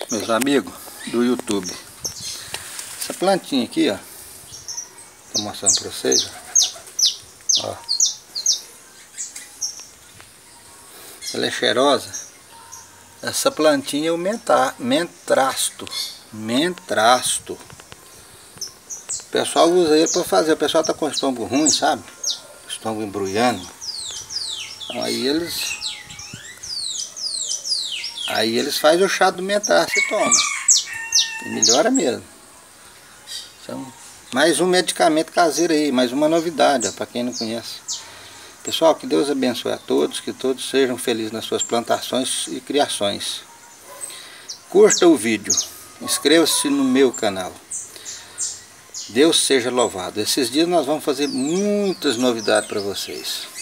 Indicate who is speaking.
Speaker 1: Meus amigos do YouTube, essa plantinha aqui, ó, tô mostrando para vocês, ó. Ela é cheirosa. Essa plantinha é o mentrasto. O pessoal usa ele para fazer. O pessoal tá com o estômago ruim, sabe? Estômago embrulhando. Então, aí eles fazem o chá do mentrasto e tomam. E melhora mesmo. Então, mais um medicamento caseiro aí, mais uma novidade, para quem não conhece. Pessoal, que Deus abençoe a todos, que todos sejam felizes nas suas plantações e criações. Curta o vídeo, inscreva-se no meu canal. Deus seja louvado. Esses dias nós vamos fazer muitas novidades para vocês.